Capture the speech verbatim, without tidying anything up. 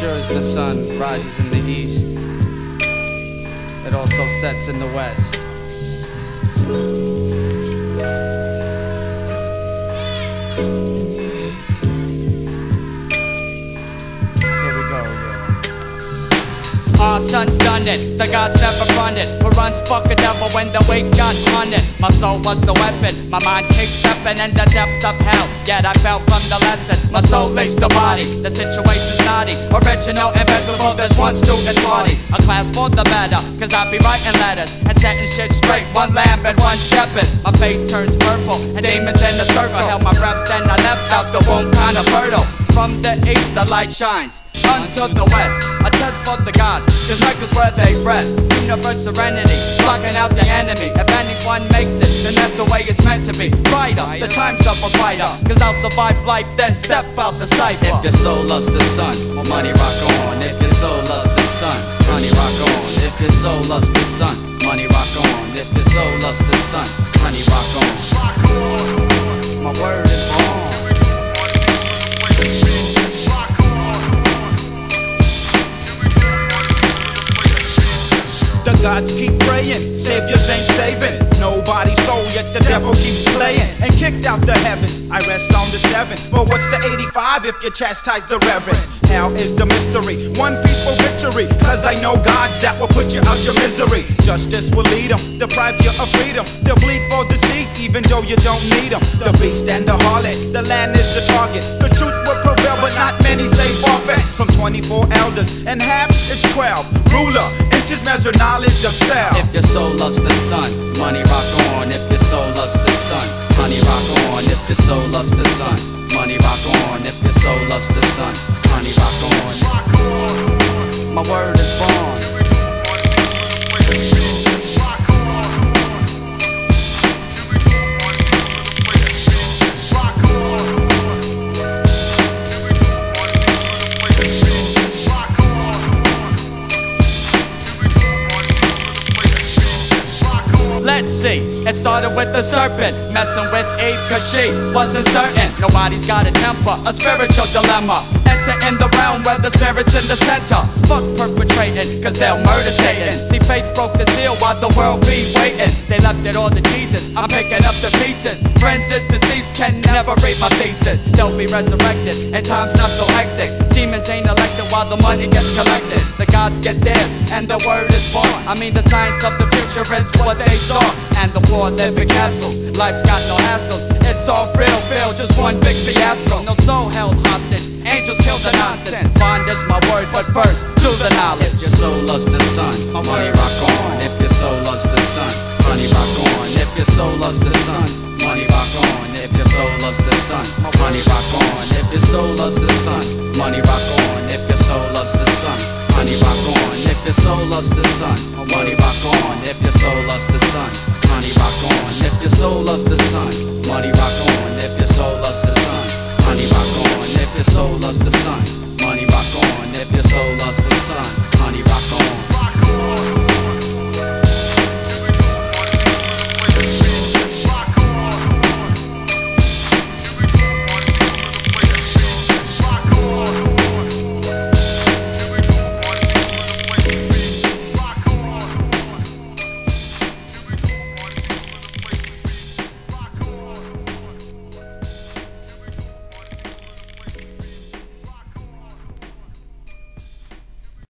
sure as the sun rises in the east, it also sets in the west. Here we go, yeah. Our son's done it, the gods never run it. Who runs fuck a devil when the weight got on it? My soul was the weapon, my mind keeps stepping in the depths of hell. Yet I fell from the lesson, my soul leaves the body. The situation's naughty, original, invisible, there's one student party. A class for the better, cause I be writing letters and setting shit straight, one lamb and one shepherd. My face turns purple, and demons in the circle. Held my breath, then I left out the womb kinda fertile. From the east the light shines unto the west, a test for the gods, cause records where they rest. Universe serenity, blocking out the enemy. If anyone makes it, then that's the way it's meant to be. Brighter, the time's up a fighter, cause I'll survive life, then step out the cipher. If your soul loves the sun, money rock on. If your soul loves the sun, money rock on. If your soul loves the sun, money rock on. If your soul loves the sun, money rock on. My word is on. The gods keep praying, saviors ain't saving nobody's soul, yet the devil keeps playing and kicked out the heavens. I rest on the seventh, but what's the eighty-five if you chastise the reverend? Hell is the mystery, one peaceful victory, cause I know gods that will put you out your misery. Justice will lead them, deprive you of freedom. They'll bleed for the seed, even though you don't need them. The beast and the harlot, the land is the target. The truth will prevail, but not many say forfeit. From twenty-four elders, and half it's twelve. Ruler, inches measure knowledge of self. If your soul loves the sun, money rock on. If your soul loves the sun, money rock on. If your soul loves the sun, money rock on. If your soul loves the sun, money rock on. My word is born. Let's see, it started with the serpent messing with Eve cause she wasn't certain. Nobody's got a temper, a spiritual dilemma. Enter in the realm where the spirit's in the center. Fuck perpetrating, cause they'll murder Satan. See, faith broke the seal while the world be waiting. They left it all to Jesus, I'm picking up the pieces. Friends is deceased, can never read my thesis. They'll be resurrected, and time's not so hectic. Demons ain't elected while the money gets collected. The gods get theirs, and the word is born. I mean the science of the future is what they saw. And the war live in castles, life's got no hassles. It's all real, feel just one big fiasco. No soul held hostage, angels kill the nonsense. Bond is my word, but first, do the knowledge. If your soul loves the sun, money rock on. If your soul loves the sun, money rock on. If your soul loves the sun, money rock on. If your soul loves the sun, money rock on. If your soul loves the sun, money rock on. If your soul loves the sun, money rock on. If your soul loves the sun, money rock on. If your soul loves the sun, money rock on. If your soul loves the sun, money rock on. If